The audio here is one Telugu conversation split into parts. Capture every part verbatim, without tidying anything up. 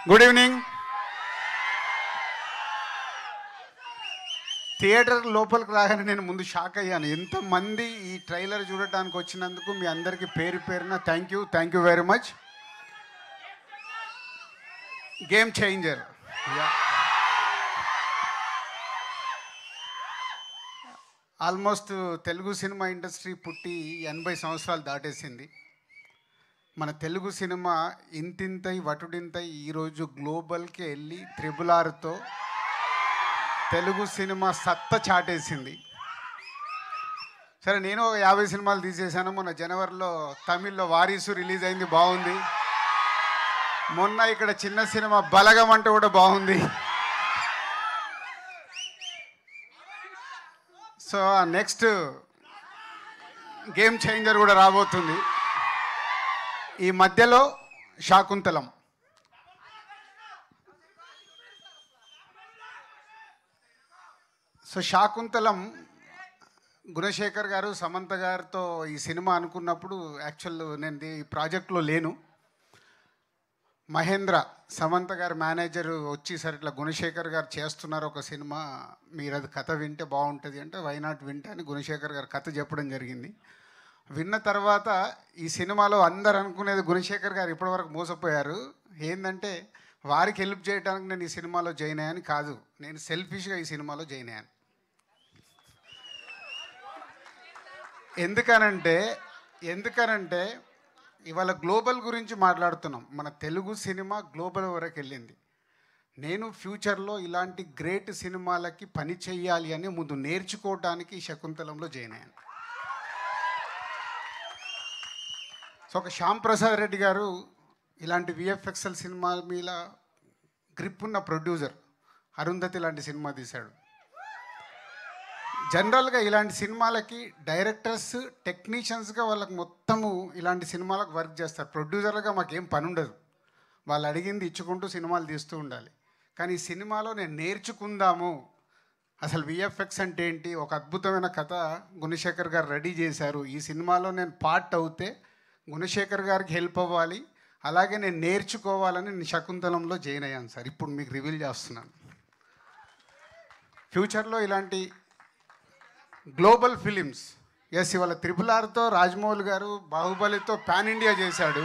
Good evening. థియేటర్ లోపలికి రాగానే నేను ముందు షాక్ అయ్యాను. ఎంతమంది ఈ ట్రైలర్ చూడటానికి వచ్చినందుకు మీ అందరికీ పేరు పేరున thank you thank you very much. Game changer. Almost Telugu cinema industry పుట్టి ఎనభై సంవత్సరాలు దాటేసింది. మన తెలుగు సినిమా ఇంతింతై వటుడింతై ఈరోజు గ్లోబల్కి వెళ్ళి త్రిబుల్ ఆర్తో తెలుగు సినిమా సత్తా చాటేసింది. సరే, నేను ఒక యాభై సినిమాలు తీసేసాను. మొన్న జనవరిలో తమిళ్లో వారీసు రిలీజ్ అయింది, బాగుంది. మొన్న ఇక్కడ చిన్న సినిమా బలగం అంటే కూడా బాగుంది. సో నెక్స్ట్ గేమ్ చేంజర్ కూడా రాబోతుంది. ఈ మధ్యలో శాకుంతలం. సో శాకుంతలం గుణశేఖర్ గారు సమంత గారితో ఈ సినిమా అనుకున్నప్పుడు యాక్చువల్ నేను ఈ ప్రాజెక్ట్లో లేను. మహేంద్ర సమంత గారు మేనేజర్ వచ్చి సరే ఇట్లా గుణశేఖర్ గారు చేస్తున్నారు ఒక సినిమా, మీరు అది కథ వింటే బాగుంటుంది అంటే వైనాట్ వింటే అని గుణశేఖర్ గారు కథ చెప్పడం జరిగింది. విన్న తర్వాత ఈ సినిమాలో అందరు అనుకునేది గుణశేఖర్ గారు ఇప్పటివరకు మోసపోయారు. ఏంటంటే వారికి హెల్ప్ చేయడానికి నేను ఈ సినిమాలో జాయిన్ అయ్యాను కాదు, నేను సెల్ఫిష్గా ఈ సినిమాలో జాయిన్ అయ్యాను. ఎందుకనంటే ఎందుకనంటే ఇవాళ గ్లోబల్ గురించి మాట్లాడుతున్నాం. మన తెలుగు సినిమా గ్లోబల్ వరకు వెళ్ళింది. నేను ఫ్యూచర్లో ఇలాంటి గ్రేట్ సినిమాలకి పని చేయాలి అని ముందు నేర్చుకోవడానికి ఈ శకుంతలంలో జాయిన్ అయ్యాను. సో ఒక శ్యామ్ ప్రసాద్ రెడ్డి గారు ఇలాంటి విఎఫ్ఎక్స్ఎల్ సినిమా మీద గ్రిప్ ఉన్న ప్రొడ్యూసర్. అరుంధతి లాంటి సినిమా తీశాడు. జనరల్గా ఇలాంటి సినిమాలకి డైరెక్టర్స్ టెక్నీషియన్స్గా వాళ్ళకి మొత్తము ఇలాంటి సినిమాలకు వర్క్ చేస్తారు. ప్రొడ్యూసర్లుగా మాకేం పని ఉండదు, వాళ్ళు అడిగింది ఇచ్చుకుంటూ సినిమాలు తీస్తూ ఉండాలి. కానీ ఈ సినిమాలో నేను నేర్చుకుందాము అసలు విఎఫ్ఎక్స్ అంటే ఏంటి, ఒక అద్భుతమైన కథ గుణశేఖర్ గారు రెడీ చేశారు. ఈ సినిమాలో నేను పార్ట్ అవుతే గుణశేఖర్ గారికి హెల్ప్ అవ్వాలి, అలాగే నేను నేర్చుకోవాలని నేను శకుంతలంలో జాయిన్ అయ్యాను సార్. ఇప్పుడు మీకు రివీల్ చేస్తున్నాను. ఫ్యూచర్లో ఇలాంటి గ్లోబల్ ఫిలిమ్స్, ఎస్ ఇవాళ త్రిపుల్ ఆర్తో రాజమౌళి గారు బాహుబలితో పాన్ ఇండియా చేశాడు.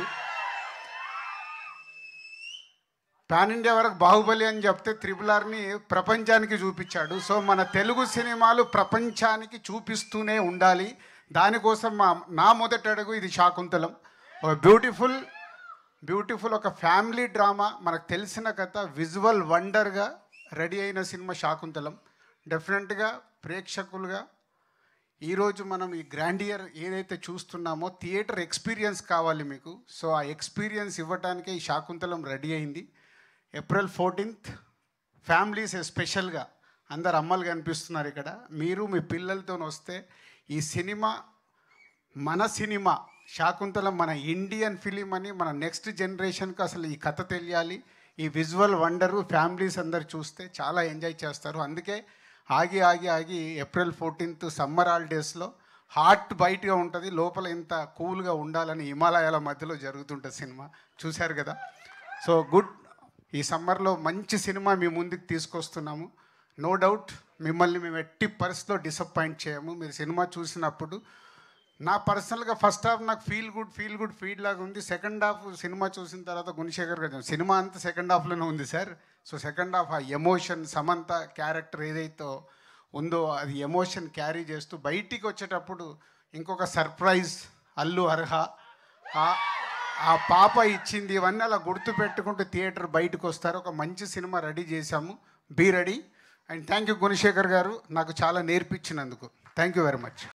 పాన్ ఇండియా వరకు బాహుబలి అని చెప్తే త్రిపుల్ ఆర్ని ప్రపంచానికి చూపించాడు. సో మన తెలుగు సినిమాలు ప్రపంచానికి చూపిస్తూనే ఉండాలి. దానికోసం మా నా మొదటి అడుగు ఇది శాకుంతలం. ఒక బ్యూటిఫుల్ బ్యూటిఫుల్ ఒక ఫ్యామిలీ డ్రామా, మనకు తెలిసిన కథ, విజువల్ వండర్గా రెడీ అయిన సినిమా శాకుంతలం. డెఫినెట్గా ప్రేక్షకులుగా ఈరోజు మనం ఈ గ్రాండియర్ ఏదైతే చూస్తున్నామో థియేటర్ ఎక్స్పీరియన్స్ కావాలి మీకు. సో ఆ ఎక్స్పీరియన్స్ ఇవ్వడానికే ఈ శాకుంతలం రెడీ అయింది. ఏప్రిల్ ఫోర్టీన్త్ ఫ్యామిలీస్ ఎస్పెషల్గా అందరు అమ్మలు కనిపిస్తున్నారు ఇక్కడ. మీరు మీ పిల్లలతో వస్తే ఈ సినిమా మన సినిమా శాకుంతలం మన ఇండియన్ ఫిలిం అని మన నెక్స్ట్ జనరేషన్కి అసలు ఈ కథ తెలియాలి. ఈ విజువల్ వండరు ఫ్యామిలీస్ అందరు చూస్తే చాలా ఎంజాయ్ చేస్తారు. అందుకే ఆగి ఆగి ఆగి ఏప్రిల్ ఫోర్టీన్త్ సమ్మర్ హాలిడేస్లో హార్ట్ బైట్గా ఉంటుంది, లోపల ఇంత కూల్గా ఉండాలని హిమాలయాల మధ్యలో జరుగుతుంటుంది సినిమా. చూశారు కదా. సో గుడ్, ఈ సమ్మర్లో మంచి సినిమా మీ ముందుకు తీసుకొస్తున్నాము. నో డౌట్ మిమ్మల్ని మేము ఎట్టి పరిస్థితిలో డిసప్పాయింట్ చేయము. మీరు సినిమా చూసినప్పుడు నా పర్సనల్గా ఫస్ట్ హాఫ్ నాకు feel good feel good feel లాగా ఉంది. సెకండ్ హాఫ్ సినిమా చూసిన తర్వాత గుణశేఖర్ గారు సినిమా అంతా సెకండ్ హాఫ్లోనే ఉంది సార్. సో సెకండ్ హాఫ్ ఆ ఎమోషన్, సమంత క్యారెక్టర్ ఏదైతే ఉందో అది ఎమోషన్ క్యారీ చేస్తూ బయటికి వచ్చేటప్పుడు ఇంకొక సర్ప్రైజ్ అల్లు అర్హ ఆ పాప ఇచ్చింది, ఇవన్నీ అలా గుర్తు పెట్టుకుంటూ థియేటర్ బయటకు వస్తారు. ఒక మంచి సినిమా రెడీ చేశాము. Be ready. And thank you Gunasekhar garu, నాకు చాలా నేర్పించినందుకు. Thank you very much.